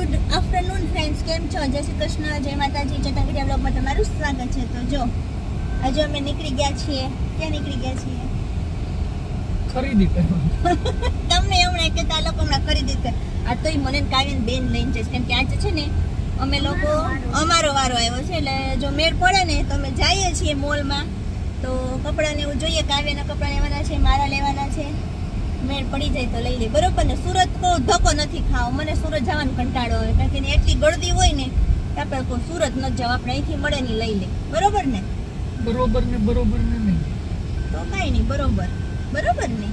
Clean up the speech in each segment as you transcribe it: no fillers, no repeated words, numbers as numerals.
Good afternoon friends, કેમ છો? જય શ્રી કૃષ્ણ, જય માતાજી. ચેતન બ્લોગમાં તમારું સ્વાગત છે. તો જો આજે અમે નીકળી ગયા છીએ. ક્યાં નીકળી ગયા છીએ? ખરીદી કરવા. તમને હમણાં કે આ લોકો હમણાં ખરીદી કરે. આ તો મને કાવ્યન બેન લઈને જઈશ, કેમ કે આજે છે ને અમે લોકો અમારો વારો આવ્યો છે, એટલે જો મેળ પડે ને તો અમે જઈએ છીએ મોલમાં. તો કપડાને એવું જોઈએ, કાવ્યના કપડા લેવાના છે, મારા લેવાના છે. મેળ પડી જાય તો લઈ લે, બરોબર ને? સુરત કો ધક્કો નથી ખાવો, મને સુરત જવાનું કંટાળો આવે, કારણ કે એટલી ગળદી હોય ને આપણે કોઈ સુરત ન જાવ, આપણે અહીંથી મળે ને લઈ લે, બરોબર ને? બરોબર ને નહીં તો કઈ નહીં, બરોબર નહીં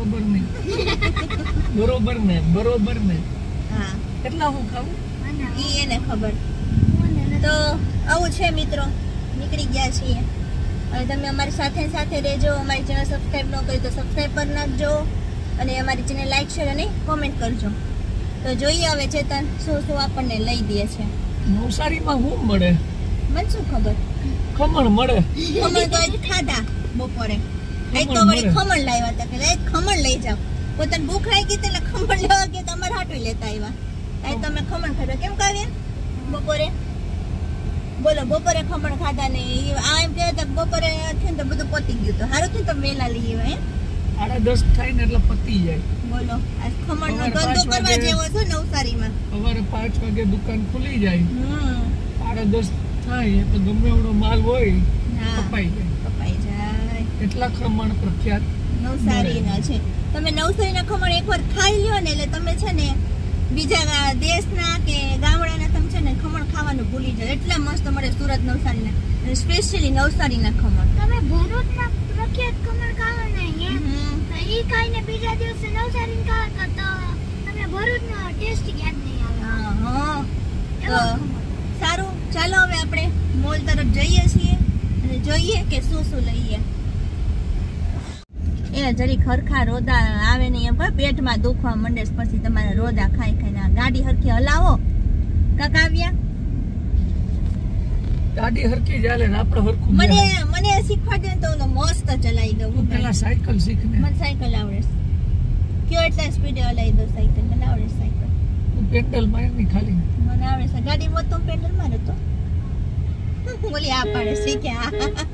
બરોબર ને. હા, કેટલા હું ખાવું ઈ એને ખબર. તો આવું છે મિત્રો, નીકળી ગયા છીએ. અને તમે અમારી સાથે રહેજો. અમારી ચેનલ સબસ્ક્રાઇબ ન કરી તો સબસ્ક્રાઇબ કરી નાખજો, અને અમારી channel like share and comment કરજો. તો જોઈએ હવે ચેતન શું આપણને લઈ દે છે. નવસારીમાં શું મળે મને શું ખબર. ખમણ મળે. ખમણ તો આજ ખાધા બપોરે. આજ તો વળી ખમણ લાવ્યા હતા, કે આજ ખમણ લઈ જાવ. પોતાને ભૂખ લાગી એટલે ખમણ લેવા ગયા, તમારે હાટું લેતા આવ્યા. આજ તો અમે ખમણ ખાધા. કેમ કાવ્યા બપોરે? બોલો, બપોરે ખમણ ખાધા ને આ એમ કહેતા બપોરે થયું તો બધું પતી ગયું. તો સારું થયું તો વહેલા લઈ આવ્યા. 10:30 થાય ને એટલે પતી જાય. બોલો, આ ખમણ નો ધંધો કરવા જેવો છે નવસારીમાં. સવારે 5 વાગે દુકાન ખુલી જાય. 10:30 થાય તો ગમે એવડો માલ હોય કપાઈ જાય. એટલા ખમણ પ્રખ્યાત નવસારીના છે. તમે નવસારીના ખમણ એકવાર ખાઈ લ્યો ને એટલે તમે છે ને બીજા દેશના કે ગામડાના તમે છે ને ખમણ ખાવાનું ભૂલી જાય. એટલા મસ્ત મળે સુરત નવસારીના, અને સ્પેશિયલી નવસારીના ખમણ. તમે ભરૂચના પ્રખ્યાત ખમણ ખાવો ને તો ઈ ખાઈને બીજા દિવસે નવસારીને ખાવ તો તમને ભરૂચનો ટેસ્ટ યાદ નહીં આવે. હા, તો સારું, ચાલો હવે આપણે મોલ તરફ જઈએ છીએ અને જોઈએ કે શું લઈએ. એ જરી ખરખા રોદા આવે ને એમ પેટમાં દુખવા મંડે, પછી તમારે રોદા ખાઈને ગાડી હરખી હલાવો. કાવ્યા ગાડી હરખી ચાલે ને આપણે હરખું. મને શીખવાડે તો હું મસ્ત ચલાવી દઉં. હું પહેલા સાયકલ શીખ ને. મને સાયકલ આવડે છે. કયો એટલા સ્પીડે હલાવી દઉં સાયકલ. મને આવડે સાયકલ. હું પેડલ માર ની ખાલી. મને આવડે છે. ગાડી મોત તો પેડલ મારે તો. બોલી આ પાડે શીખ્યા.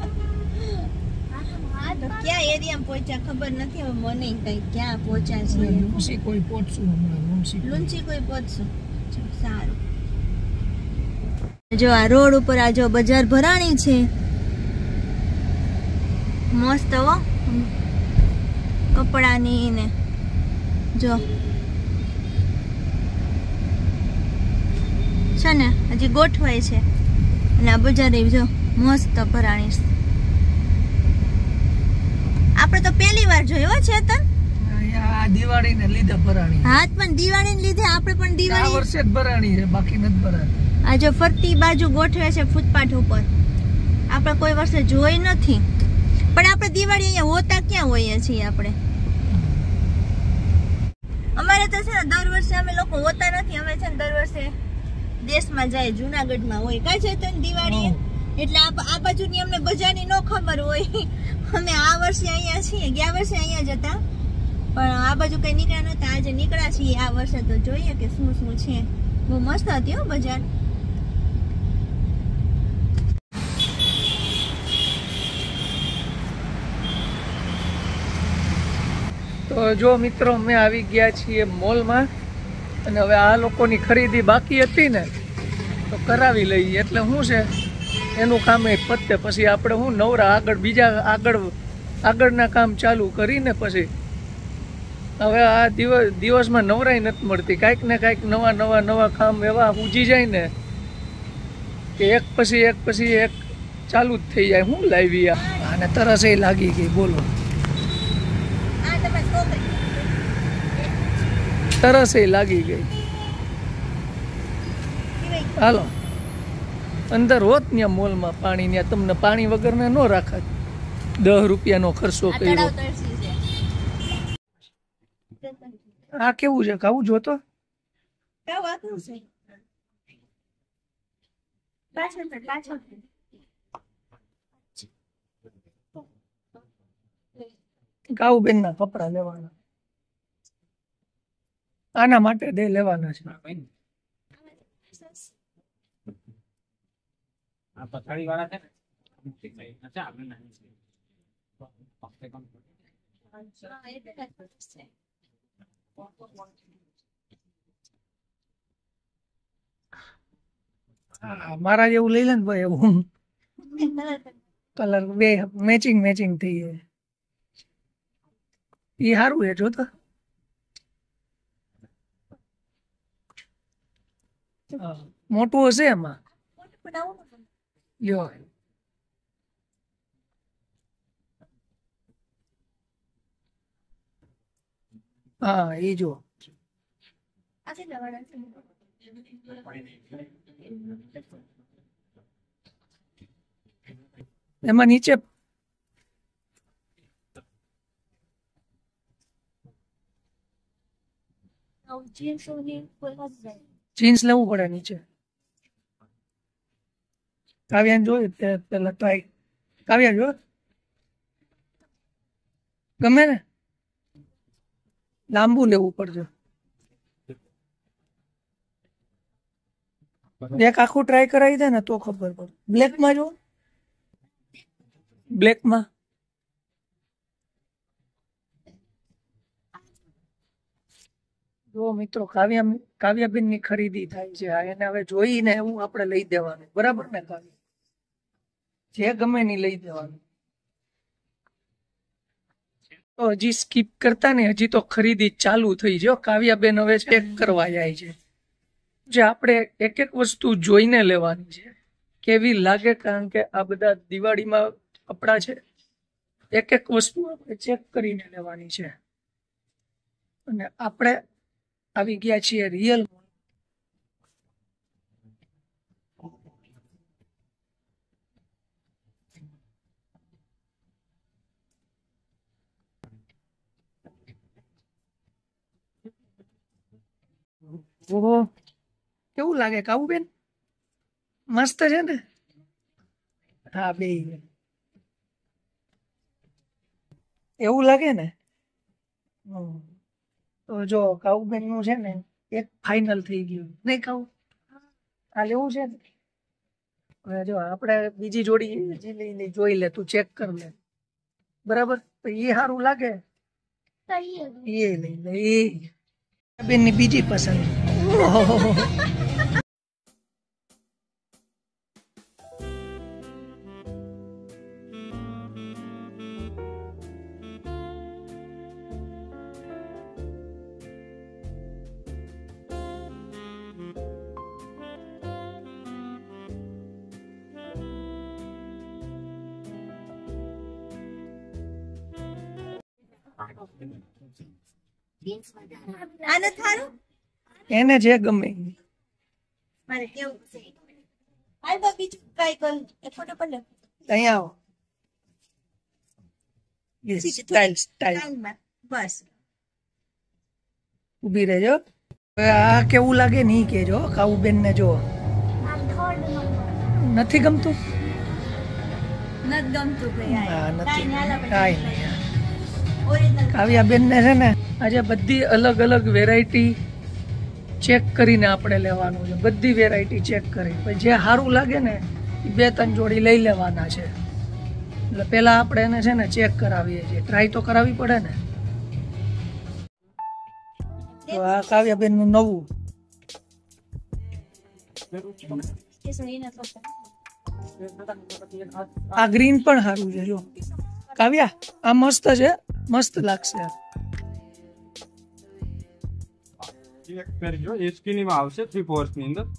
તો ક્યાં એરિયામાં પહોંચ્યા ખબર નથી હવે મને કઈ. ક્યાં પહોંચ્યા છે? લુંસી કોઈ પહોંચશું હમણાં. લુંસી કોઈ પહોંચશું. સારું. જો આ રોડ ઉપર આ જો બજાર ભરાણી છે મસ્ત હો, કપડાની ને જો છે ને હજી ગોઠવાય છે. અને આ બજાર જો મસ્ત ભરાણી છે. આપણે તો પહેલી વાર જોયો ચેતન. આ દિવાળી ને લીધે ભરાણી. હા, પણ દિવાળી ને લીધે આપણે પણ દિવાળી આ વર્ષે જ ભરાણી છે, બાકી નથી ભરાણી. આ જો ફરતી બાજુ ગોઠવે છે ફૂટપાથ ઉપર. આપણે કોઈ વર્ષે જોઈ નથી, પણ આપણે દિવાળી અહીંયા હોતા ક્યાં હોઈએ છીએ આપણે. અમારે તો છે ને દર વર્ષે અમે લોકો હોતા નથી. અમે છે ને દર વર્ષે દેશમાં જાય, જુનાગઢમાં હોય કાંઈ છે તો દિવાળી. એટલે આ બાજુની અમને બજારની ન ખબર હોય. અમે આ વર્ષે અહીંયા છીએ, ગયા વર્ષે અહીંયા જ હતા, પણ આ બાજુ કઈ નીકળ્યા નતા. આજે નીકળ્યા છીએ આ વર્ષે, તો જોઈએ કે શું છે. બહુ મસ્ત હતી હો બજાર. તો જો મિત્રો અમે આવી ગયા છીએ મોલમાં, અને હવે આ લોકોની ખરીદી બાકી હતી ને તો કરાવી લઈએ. એટલે શું છે એનું કામ એક પતે પછી આપણે શું નવરા આગળના કામ ચાલુ કરીને પછી હવે આ દિવસમાં નવરાઈ નથી મળતી. કાંઈક ને કાંઈક નવા કામ એવા ઉજી જાય ને કે એક પછી એક ચાલુ જ થઈ જાય. હું લાવી આને તરસ એ લાગી ગઈ. બોલો, તરસ એ લાગી ગઈ. હાલો અંદર હોત ને મોલમાં પાણી, ત્યાં તમને પાણી વગરના ન રાખત. 10 રૂપિયાનો ખર્ચો કર્યો. આ કેવું છે? ખાવું જોતો કાવું બેન ના કપડા લેવાના. આના માટે દે લેવાના છે. આ પથારી વાળા છે ને અચ્છા આપણે નાની છે મારા જેવું લઈ લે ને ભાઈ, એવું કલર બે મેચિંગ થઈ જાય. એ સારું છે જો તો. મોટું હશે એમાં. લ્યો હા એ જો એમાં નીચે જીન્સ લેવું પડે નીચે. કાવ્યાને જોયું પેલા ટ્રાય. કાવ્યા જો ગમે ને લાંબુ લેવું પડશે. એક આખું ટ્રાય કરાવી દે ને તો ખબર પડે. બ્લેકમાં જો, બ્લેકમાં જો મિત્રો કાવ્યાબેન ની ખરીદી થાય છે. એને હવે જોઈને એવું આપણે લઈ દેવાનું, બરાબર ને કાવ્યા? જે ગમે ની લઈ દેવાનું. તો હજી સ્કીપ કરતા ને, હજી તો ખરીદી ચાલુ થઈ જો. કાવ્યાબેન હવે ચેક કરવા જાય છે. જે આપણે એક એક વસ્તુ જોઈને લેવાની છે કેવી લાગે, કારણ કે આ બધા દિવાળીમાં કપડા છે. એક એક વસ્તુ આપણે ચેક કરીને લેવાની છે. અને આપણે આવી ગયા છીએ રિયલ. ઓહો કેવું લાગે કાવુબેન? મસ્ત છે ને? હા બે એવું લાગે ને. તો જો કાવુબેન નું છે ને એક ફાઇનલ થઈ ગયું નહીં કાવું? આ લેવું છે ને? હવે જો આપણે બીજી જોડી જોઈ લે, તું ચેક કર લે, બરાબર? તો એ સારું લાગે એ લઈ લે. એ બેન ની બીજી પસંદ. આને થારું એને જે ગમે મારે કેવું છે. હાલ બા બીજું ટ્રાય કર. એક ફોટો પર લે. અહીંયા આવો. યસ સ્ટાઇલ બસ ઊભી રહેજો. હવે આ કેવું લાગે નહીં કેજો. કાવુબેન ને જો નથી ગમતું. નથી ગમતું ભાઈ. હા આ નથી કાઈ કાંઈ નહીં. ઓરિજિનલ કાવ્યાબેન ને છે ને આજે બધી અલગ અલગ વેરાયટી ચેક કરીને આપણે લેવાનું છે. બધી વેરાયટી ચેક કરી પછી જે સારું લાગે ને એ 2-3 જોડી લઈ લેવાના છે. એટલે પેલા આપણે એને છે ને ચેક કરાવીએ છીએ. ટ્રાય તો કરાવવી પડે ને. તો આ કાવ્યાબેન નું નવું. આ ગ્રીન પણ સારું છે જો. કાવ્યા આ મસ્ત છે, મસ્ત લાગશે. આવશે 3/4 ની અંદર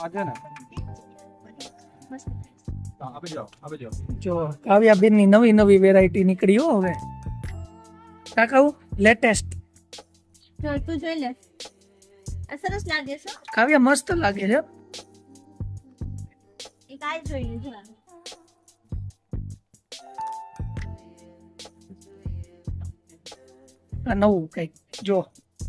જો કાવ્યાબેન ની નવી વેરાયટી નીકળી હો હવે. કાકાઉ લેટેસ્ટ જો તું જોઈ લે. આ સરસ લાગે છે. કાવ્યા મસ્ત લાગે છે. એક આ જોઈએ જો. આ નવું કઈક જો.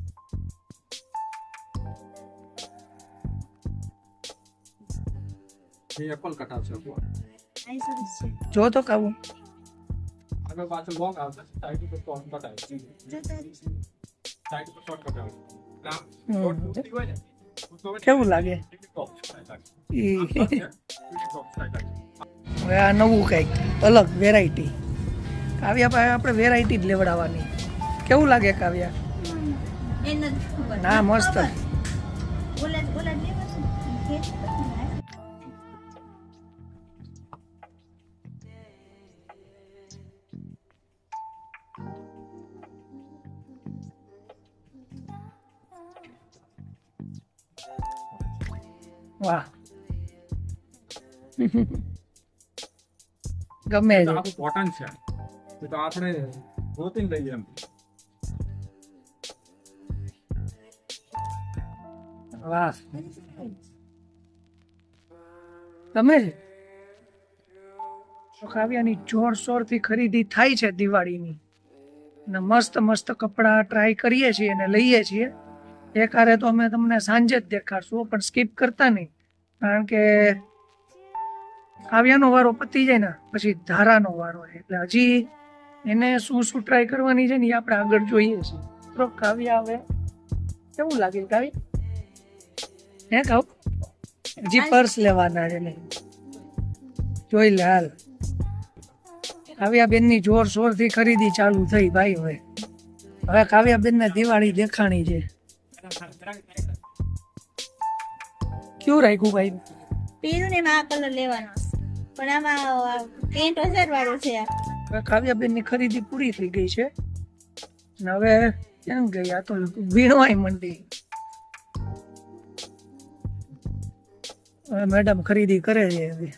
એપલ કટ આવશે. આ સરસ છે. જો તો કાવું આગળ પાછળ લોંગ આવશે. સાઈડ ઉપર શોર્ટ કટ આવશે. જો તારી સાઈડ ઉપર શોર્ટ કટ આવશે. હમ. હોય ને કેવું લાગે હવે આ નવું કંઈક અલગ વેરાયટી કાવ્યા પાસે આપણે વેરાયટી જ લેવડાવવાની કેવું લાગે કાવ્યા એને જ ખબર. ના મસ્ત ઓલા લેવા છે વાહ ગમે છે આખું કોટન છે એ તો આપણે ધોતીને લઈએ એમ વાહ ગમે છે તો કાવ્યાની જોરશોરથી ખરીદી થાય છે દિવાળીની અને મસ્ત મસ્ત કપડાં ટ્રાય કરીએ છીએ અને લઈએ છીએ એક હારે તો અમે તમને સાંજે જ દેખાડશું પણ સ્કીપ કરતા નહીં કારણ કે કાવ્યાનો વારો પતી જાય ને પછી ધારાનો વારો છે એટલે હજી એને શું શું ટ્રાય કરવાની છે ને એ આપણે આગળ જોઈએ છીએ તો કાવ્યા હવે કેવું લાગે કાવ્ય હે કાવ હજી પર્સ લેવાના છે ને જોઈ લે હાલ કાવ્યાબેન ની જોરશોર થી ખરીદી ચાલુ થઈ ભાઈ હવે કાવ્યાબેન ને દિવાળી દેખાણી છે ક્યું રાખ્યું ભાઈ પીરું ને આ કલર લેવાનો પણ આમાં 60,000 વાળો છે આ. હવે કાવ્યાબેન ની ખરીદી પૂરી થઈ ગઈ છે અને હવે કેમ ગઈ આ તો વીણવાય મંડી હવે મેડમ ખરીદી કરે છે હવે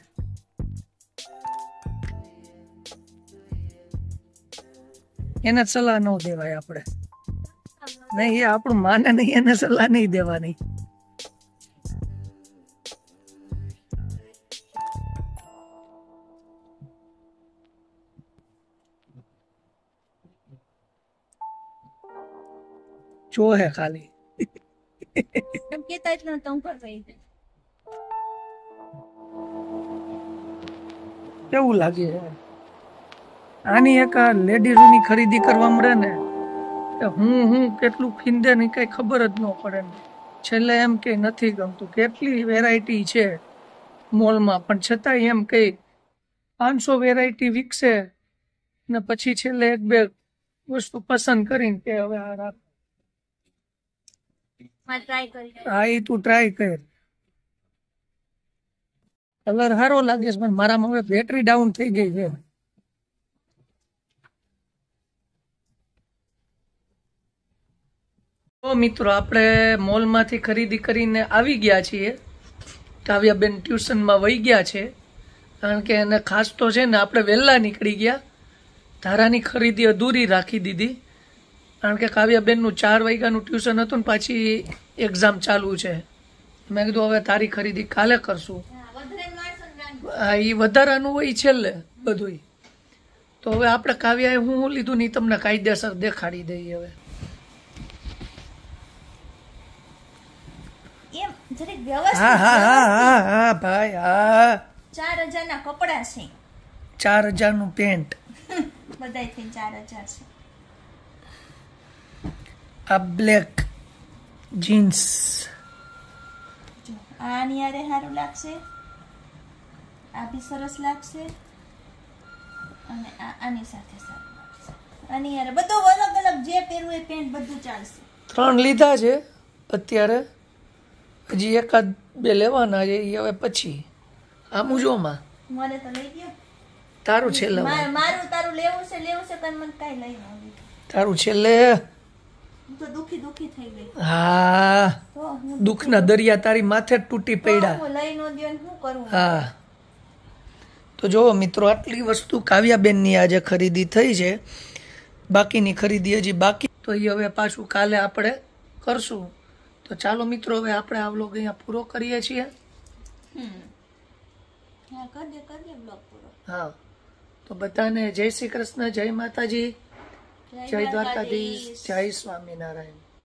એને સલાહ ન દેવાય આપણે નહીં એ આપણું માને નહીં એને સલાહ નહીં દેવાની જો હે ખાલી એમ કેતા એટલું તો હું કરવી કેવું લાગે આની એક લેડીઝોની ખરીદી કરવા મળે ને કે હું કેટલું ખીંદે ને કઈ ખબર જ ન પડે ને છેલ્લે એમ કે નથી ગમતું કેટલી વેરાયટી છે મોલમાં પણ છતાંય એમ કઈ 500 વેરાયટી વિકસે ને પછી છેલ્લે એક બે વસ્તુ પસંદ કરીને કે હવે આ રાખ ટ્રાય કરી હા એ તું ટ્રાય કર કલર સારો લાગે છે પણ મારામાં હવે બેટરી ડાઉન થઈ ગઈ છે તો મિત્રો આપણે મોલમાંથી ખરીદી કરીને આવી ગયા છીએ કાવ્યાબેન ટ્યુશનમાં વહી ગયા છે કારણ કે એને ખાસ તો છે ને આપણે વહેલા નીકળી ગયા ધારાની ખરીદી અધૂરી રાખી દીધી કારણ કે કાવ્યાબેનનું 4 વાગ્યાનું ટ્યુશન હતું ને પાછી એક્ઝામ ચાલુ છે મેં કીધું હવે તારી ખરીદી કાલે કરશું હા એ વધારાનું હોય છેલ્લે બધું તો હવે આપણે કાવ્યાએ હું લીધું નહીં તમને કાયદેસર દેખાડી દઈએ હવે એમ જરીક વ્યવસ્થિત હા હા હા હા હા ભાઈ હા 4,000 ના કપડા છે 4,000 નું પેન્ટ બધાય થઈને 4,000 છે આ બ્લેક જીન્સ જો આની યારે સારું લાગશે આ બી સરસ લાગશે અને આની સાથે સારું લાગશે આની યારે બધું અલગ અલગ જે પહેરવું એ પેન્ટ બધું ચાલશે 3 લીધા છે અત્યારે હજી એકાદ બે લેવાના છે એ હવે પછી આ મુજોમાં મને તો લઈ ગયો તારું છેલ્લે મારું તારું લેવું છે પણ મને કાઈ લઈ ન આવ્યું તારું છેલ્લે હું તો દુખી થઈ ગઈ હા તો હું દુઃખના દરિયા તારી માથે જ તૂટી પડ્યા હું લઈ ન દયો ને શું કરું હા તો જો મિત્રો આટલી વસ્તુ કાવ્યાબેનની આજે ખરીદી થઈ છે બાકીની ખરીદી હજી બાકી તો એ હવે પાછું કાલે આપણે કરશું તો ચાલો મિત્રો હવે આપણે આ વ્લોગ અહીંયા પૂરો કરીએ છીએ હા કરી દે બ્લોગ પૂરો હા તો બધાને જય શ્રી કૃષ્ણ જય માતાજી જય દ્વારકાધીશ જય સ્વામિનારાયણ